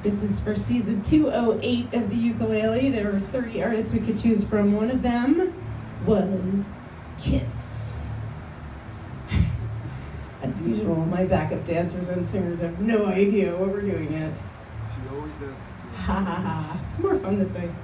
This is for season 208 of the ukulele. There were 30 artists we could choose from. One of them was Kiss. As usual, my backup dancers and singers have no idea what we're doing yet. She always does this to us. Ha ha ha. It's more fun this way.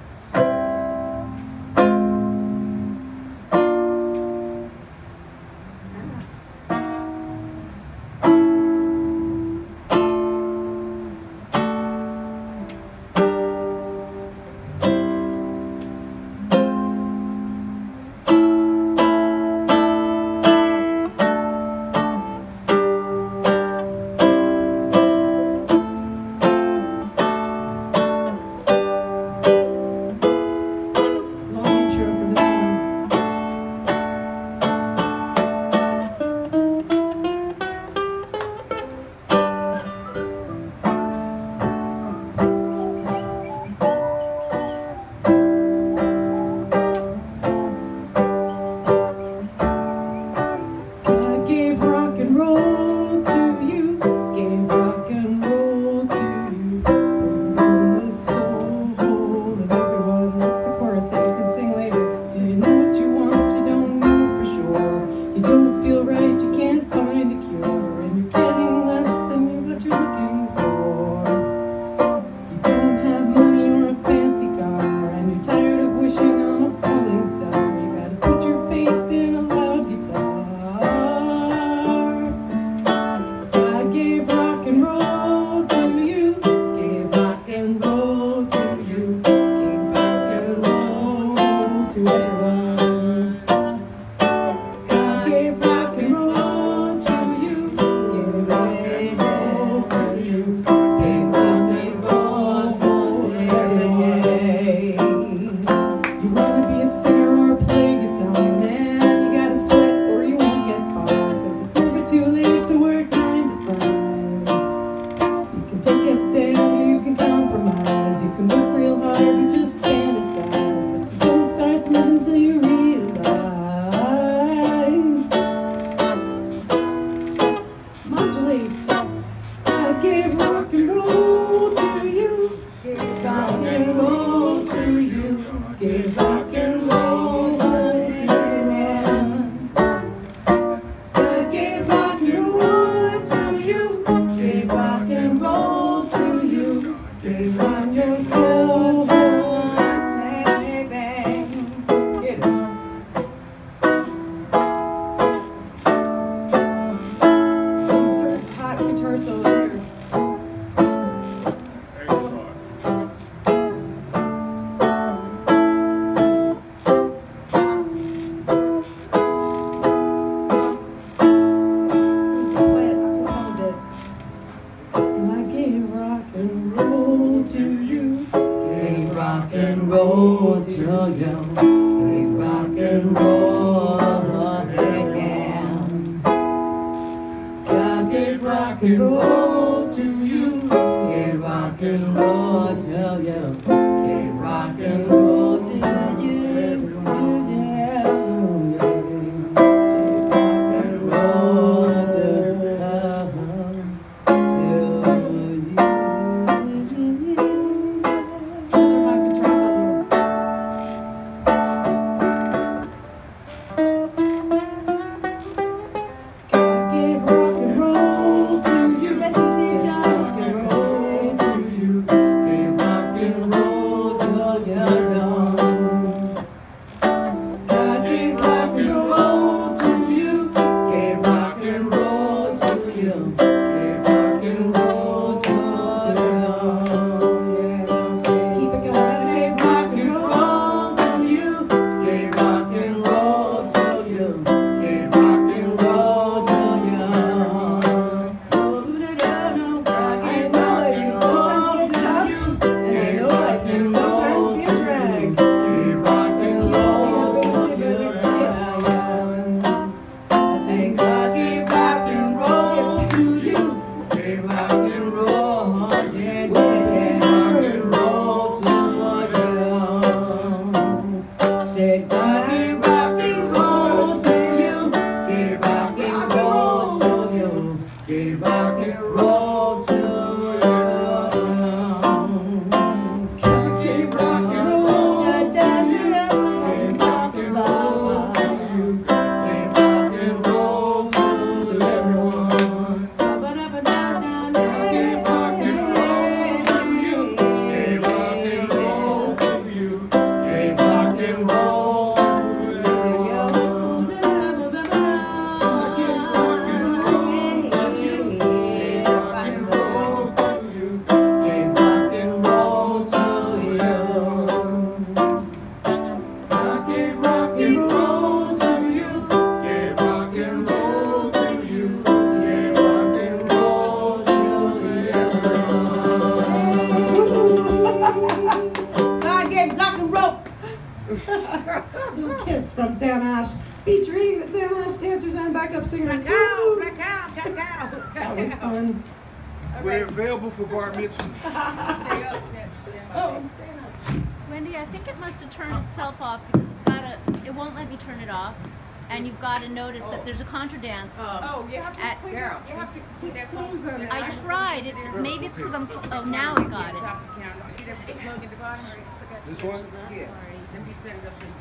Give rock and roll to you. backup singers. Cacao, Woo! cacao, cacao. That was fun. We're available for bar mitzvahs. Oh, Wendy, I think it must have turned itself off because it won't let me turn it off. And you've got to notice that there's a contra dance. oh, you have to At- click. Girl, You have to click that close on it. I tried. Maybe it's because oh, now I got it. See that plug in the bottom? This one? Yeah. Let me set it up so you